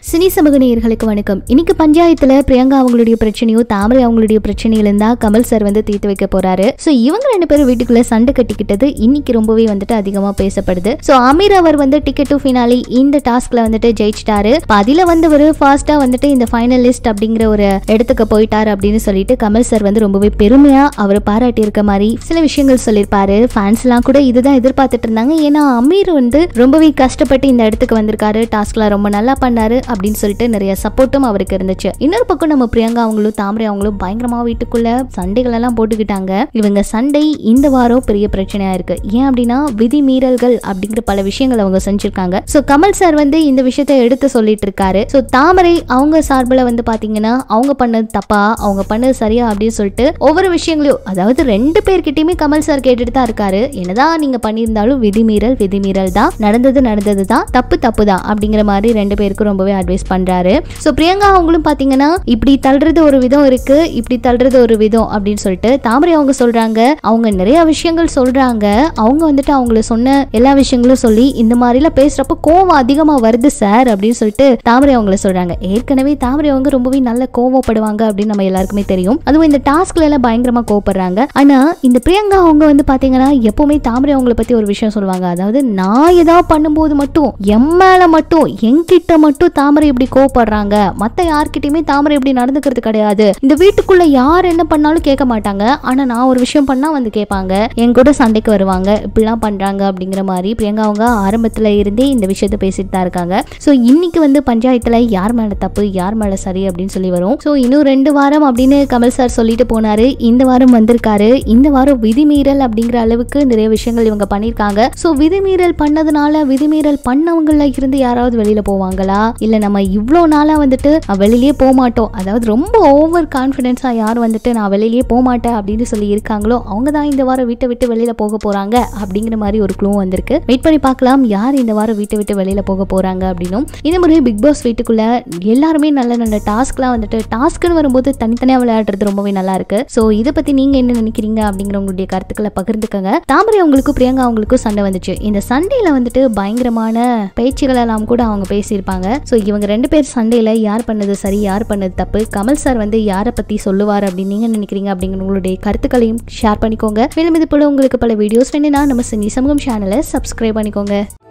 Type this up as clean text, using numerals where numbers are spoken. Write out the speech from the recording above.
Cine சமூக நேயர்களுக்கு வணக்கம். இன்னைக்கு பஞ்சாயத்துல பிரியங்கா அவங்களுடைய பிரச்சனையோ தாமரை அவங்களுடைய பிரச்சனையில இருந்தா கமல் சார் தீர்த்து வைக்க போறாரு. சோ இவங்க ரெண்டு பேரும் வீட்டுக்குள்ள சண்டை கட்டிக்கிட்டது இன்னைக்கு ரொம்பவே அதிகமா பேசப்படுது. சோ அமீர் அவர் டிக்கெட் டு ஃபினாலி இந்த டாஸ்க்ல ஜெயிச்சிட்டாரு. அதுல ஒரு ஃபாஸ்டா இந்த ஃபைனலிஸ்ட் அப்படிங்கிற ஒரு இடத்துக்கு போயிட்டாரு அப்படின்னு சொல்லிட்டு கமல் சார் ரொம்பவே பெருமையா அவர் பாராட்டி இருக்க மாதிரி சில விஷயங்கள் சொல்லியிருப்பாரு. ஃபேன்ஸ் எல்லாம் கூட இதுதான் எதிர்பார்த்துட்டு இருந்தாங்க. ஏன்னா அமீர் ரொம்பவே கஷ்டப்பட்டு இந்த இடத்துக்கு வந்திருக்காரு, டாஸ்க்ல ரொம்ப நல்லா பண்ணாரு அப்படின்னு சொல்லிட்டு நிறைய சப்போர்ட்டும் அவருக்கு இருந்துச்சு. இன்னொரு பக்கம் நம்ம பிரியங்கா அவங்களும் தாமரை அவங்களும் பயங்கரமா வீட்டுக்குள்ள சண்டைகள் எல்லாம் போட்டுக்கிட்டாங்க. இவங்க சண்டை இந்த வாரம் பெரிய பிரச்சனையா இருக்கு. ஏன் அப்படின்னா விதி மீறல்கள் அப்படிங்கிற பல விஷயங்கள் அவங்க செஞ்சிருக்காங்க. சோ கமல் சார் இந்த விஷயத்தை எடுத்து சொல்லிட்டு இருக்காரு. சோ தாமரை அவங்க சார்பில் பாத்தீங்கன்னா அவங்க பண்ணது தப்பா அவங்க பண்ணது சரியா அப்படின்னு சொல்லிட்டு ஒவ்வொரு விஷயங்களையும், அதாவது ரெண்டு பேர்கிட்டயுமே கமல் சார் கேட்டுட்டு தான் இருக்காரு. என்னதான் நீங்க பண்ணியிருந்தாலும் விதிமீறல் தான், நடந்தது தான், தப்பு தான் அப்படிங்கிற மாதிரி ரெண்டு பேருக்கும் ரொம்பவே அட்வைஸ் பண்றாரு. சோ பிரியங்கா அவங்களும் பாத்தீங்கன்னா இப்படி தள்ளுறது ஒரு விதம் இருக்கு, இப்படி தள்ளுறது ஒரு விதம் அப்படின்னு சொல்லிட்டு தாமரை அவங்க சொல்றாங்க. அவங்க நிறைய விஷயங்கள் சொல்றாங்க. அவங்க அவங்கள சொன்ன எல்லா விஷயங்களும் சொல்லி இந்த மாதிரி எல்லாம் பேசுறப்ப கோவம் அதிகமா வருது சார் அப்படின்னு சொல்லிட்டு தாமரை அவங்கள சொல்றாங்க. ஏற்கனவே தாமரை அவங்க ரொம்பவே நல்ல கோவப்படுவாங்க அப்படின்னு நம்ம எல்லாருக்குமே தெரியும். அதுவும் இந்த டாஸ்க்ல எல்லாம் பயங்கரமா கோவப்படுறாங்க. ஆனா இந்த பிரியங்கா அவங்க பாத்தீங்கன்னா எப்பவுமே தாமரை அவங்கள பத்தி ஒரு விஷயம் சொல்லுவாங்க. அதாவது நான் ஏதாவது பண்ணும்போது மட்டும் என் மேல மட்டும் என்கிட்ட மட்டும் தாமரை இப்படி கோவப்படுறாங்க, மத்த யார்கிட்டயுமே தாமரை இப்படி நடந்துக்கிறது கிடையாது. இந்த வீட்டுக்குள்ள யார் என்ன பண்ணாலும் கேட்க மாட்டாங்க. ஆனா நான் ஒரு விஷயம் பண்ணா கேட்பாங்க, என் கூட சண்டைக்கு வருவாங்க, இப்படிலாம் பண்றாங்க அப்படிங்கிற மாதிரி பிரியங்கா அவங்க ஆரம்பத்துல இருந்தே இந்த விஷயத்த பேசிட்டு தான் இருக்காங்க. சோ இன்னைக்கு பஞ்சாயத்துல யார் மேல தப்பு யார் மேல சரி அப்படின்னு சொல்லி வரும். சோ இன்னும் 2 வாரம் அப்படின்னு கமல் சார் சொல்லிட்டு போனாரு. இந்த வாரம் வந்திருக்காரு. இந்த வாரம் விதிமீறல் அப்படிங்கிற அளவுக்கு நிறைய விஷயங்கள் இவங்க பண்ணிருக்காங்க. சோ விதிமீறல் பண்ணதுனால விதிமீறல் பண்ணவங்கள இருந்து யாராவது வெளியில போவாங்களா, இல்ல நம்ம இவ்வளோ நாளா வெளியிலேயே போக மாட்டோம், அதாவது ரொம்ப ஓவர் கான்ஃபிடென்ஸா யார் நான் வெளியிலேயே போக மாட்டேன் அப்படின்னு சொல்லி இருக்காங்களோ அவங்க தான் இந்த வாரம் வீட்டை விட்டு வெளியில போக போறாங்க அப்படிங்கிற மாதிரி ஒரு க்ளூ வந்திருக்கு. வெயிட் பண்ணி பார்க்கலாம் யார் இந்த வாரம் வீட்டை விட்டு வெளியில போக போறாங்க அப்படின்னும். இந்த முறை பிக் பாஸ் வீட்டுக்குள்ள எல்லாருமே நல்ல நல்ல டாஸ்க்லாம் டாஸ்க்னு வரும்போது தனித்தனியா விளையாடுறது ரொம்பவே நல்லா இருக்கு. சோ இதை பத்தி நீங்க என்ன நினைக்கிறீங்க அப்படிங்கிற உங்களுடைய கருத்துக்களை பகிர்ந்துக்கங்க. தாமரை அவங்களுக்கும் பிரியங்கா அவங்களுக்கும் சண்டை வந்துச்சு. இந்த சண்டையில பயங்கரமான பேச்சுகள் எல்லாம் கூட அவங்க பேசியிருப்பாங்க. சோ இவங்க ரெண்டு பேர் சண்டையில யார் பண்ணது சரி யார் பண்ணது தப்பு, கமல் சார் யாரை பத்தி சொல்லுவார் அப்படின்னு நீங்க நினைக்கிறீங்க அப்படிங்கிற உங்களுடைய கருத்துக்களையும் ஷேர் பண்ணிக்கோங்க. மேலும் இது போல உங்களுக்கு பல வீடியோஸ் வேணும்னா நம்ம சினி சமூகம் சேனலை சப்ஸ்கிரைப் பண்ணிக்கோங்க.